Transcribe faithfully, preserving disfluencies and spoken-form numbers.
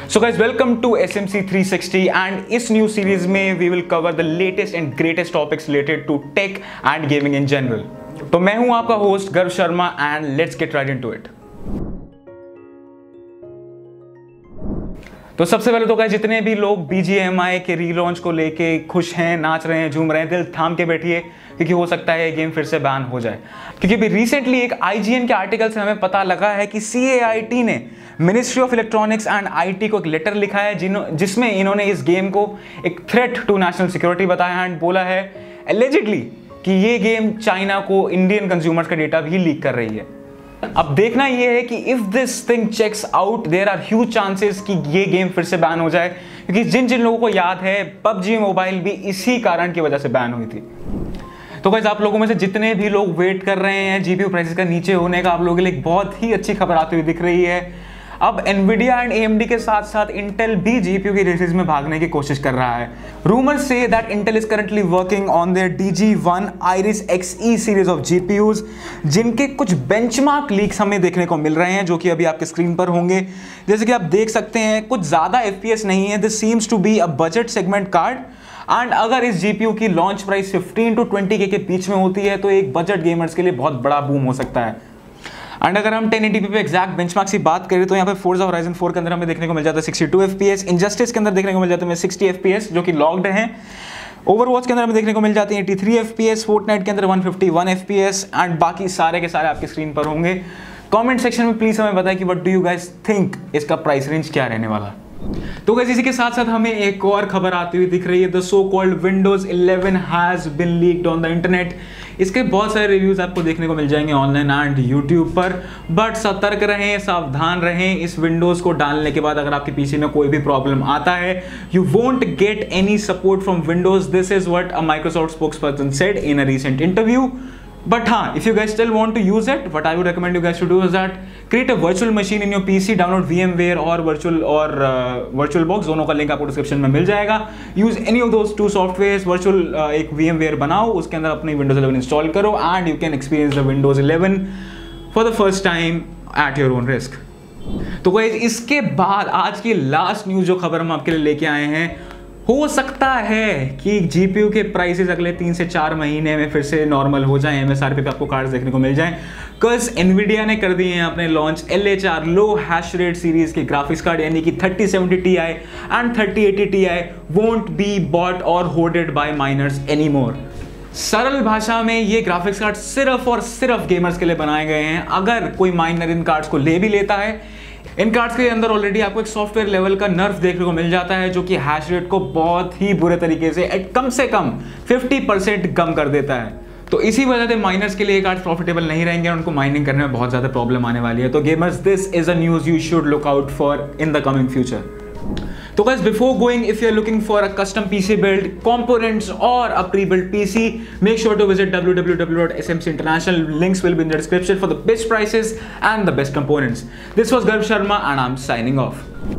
So guys, welcome to S M C three sixty and इस new series में we will cover the latest and greatest topics related to tech and gaming in general. तो मैं हूं आपका host गर्व Sharma and let's get right into it. तो सबसे पहले तो गाइस जितने भी लोग बी जी एम आई के रीलॉन्च को लेके खुश हैं, नाच रहे हैं, झूम रहे हैं, दिल थाम के बैठिए क्योंकि हो सकता है ये गेम फिर से बैन हो जाए। क्योंकि अभी रिसेंटली एक आई जी एन के आर्टिकल से हमें पता लगा है कि सी ए आई टी ने ministry of electronics and I T को एक लेटर लिखा है जिन्हों जिसमें इन्होंने इस गेम को एक थ्रेट टू नेशनल सिक्योरिटी बताया एंड बोला है एलिजिडली कि ये गेम चाइना को इंडियन कंज्यूमर्स का डेटा भी लीक कर रही है। अब देखना यह है कि if this thing checks out there are huge chances कि ये गेम फिर से बैन हो जाए, क्योंकि जिन जिन लोगों को याद है पबजी मोबाइल भी इसी कारण की वजह से बैन हुई थी। तो गाइस आप लोगों में से जितने भी लोग वेट कर रहे हैं जीपीयू प्राइसेस का नीचे होने का, आप लोगों के लिए एक बहुत ही अच्छी खबर आती हुई दिख रही है। अब Nvidia and A M D के साथ साथ इंटेल भी जीपीयू की रेसेस में भागने की कोशिश कर रहा है। रूमर्स से that Intel is currently working on their D G one Iris X E series of GPUs, जिनके कुछ बेंचमार्क लीक्स हमें देखने को मिल रहे हैं जो कि अभी आपके स्क्रीन पर होंगे। जैसे कि आप देख सकते हैं कुछ ज़्यादा एफ पी एस नहीं है, this seems to be a budget segment card and अगर इस जीपीयू की launch price fifteen to twenty K के बीच में होती है तो एक बजट गेमर्स के लिए बहुत बड़ा बूम हो सकता है। एंड अगर हम टेन एटी पी पे एक्जैक्ट बेंचमार्क की बात करें तो यहाँ पे फोर्जा होराइजन फोर के अंदर हमें देखने को मिल जाता है sixty two F P S, Injustice के अंदर देखने को मिल जाता है सिक्सटी एफ पी एस जो कि लॉक्ड हैं, ओवरवॉच के अंदर हमें देखने को मिल जाती है eighty three F P S, Fortnite के अंदर one fifty one F P S and बाकी सारे के सारे आपकी स्क्रीन पर होंगे। कमेंट सेक्शन में प्लीज हमें बताएं कि what do you guys think इसका प्राइस रेंज क्या रहने वाला। तो गाइस इसी के साथ साथ हमें एक और खबर आती हुई दिख रही है, the so called Windows eleven has been leaked on the internet. इसके बहुत सारे रिव्यूज आपको देखने को मिल जाएंगे ऑनलाइन एंड यूट्यूब पर, बट सतर्क रहें, सावधान रहें। इस विंडोज को डालने के बाद अगर आपके पीसी में कोई भी प्रॉब्लम आता है, you won't get any support from Windows. This is what a Microsoft spokesperson said in a recent interview. But हाँ, if you guys still want to use it, what I would recommend you guys to do is that create a virtual machine in your P C, download VMware और virtual और uh, VirtualBox, दोनों का link आपको description में मिल जाएगा। Use any of those two softwares, virtual uh, एक VMware बनाओ, उसके अंदर अपनी Windows इलेवन इंस्टॉल करो and you can experience the Windows eleven for the first time at your own risk। तो guys इसके बाद आज की लास्ट न्यूज़ जो खबर हम आपके लिए लेके आए हैं, हो सकता है कि जीपीयू के प्राइसेस अगले तीन से चार महीने में फिर से नॉर्मल हो जाएं, एमएसआरपी पे आपको कार्ड्स देखने को मिल जाएं। कस एनवीडिया ने कर दिए हैं अपने launch L H R low hash rate series के ग्राफिक्स कार्ड, यानी कि thirty seventy T I and thirty eighty T I won't be bought or hoarded by miners any more. सरल भाषा में ये ग्राफिक्स कार्ड सिर्फ और सिर्फ गेमर्स के लिए बनाए गए हैं। अगर कोई माइनर इन कार्ड्स को ले भी लेता है, इन कार्ड्स के अंदर ऑलरेडी आपको एक सॉफ्टवेयर लेवल का नर्फ देखने को मिल जाता है जो कि हैश रेट को बहुत ही बुरे तरीके से कम से कम फिफ्टी परसेंट कम कर देता है। तो इसी वजह से माइनर्स के लिए ये कार्ड प्रॉफिटेबल नहीं रहेंगे और उनको माइनिंग करने में बहुत ज़्यादा प्रॉब्लम आने वाली है। तो gamers, this is a news you should look out for in the coming future. तो guys, before going, if you're looking for a custom P C build, components or a pre-built P C, make sure to visit w w w dot s m c international. Links will be in the description for the best prices and the best components. This was Garv Sharma and I'm signing off.